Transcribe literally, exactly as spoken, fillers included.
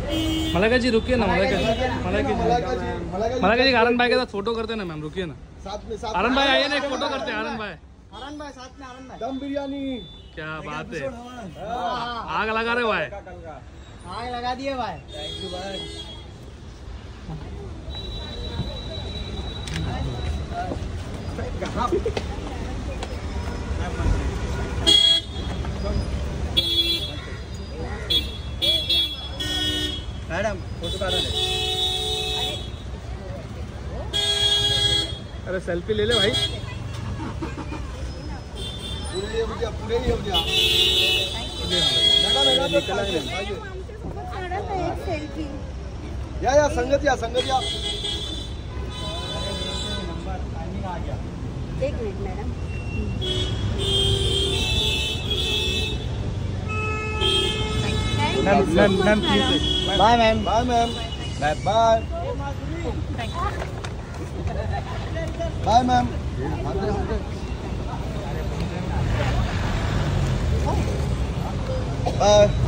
मलाइका जी रुकिए ना, मलाइका मलाइका जी मलाइका जी आनंद भाई के साथ फोटो करते ना मैम, रुकिए ना। साथ में साथ आनंद भाई आइए ना, एक फोटो करते हैं। आनंद भाई आनंद भाई साथ में आनंद भाई दम बिरयानी क्या बात है, आग लगा रहे भाई, आग लगा दिए भाई। थैंक यू भाई। मैडम फोटो काढा दे। अरे सेल्फी ले ले भाई। पूरे ये हो गया, पूरे ये हो गया। सेल्फी या या संगत या संगत या एक minute madam. Ma'am ma'am ma'am please bye ma'am, bye ma'am, bye bye bye ma'am. Bye.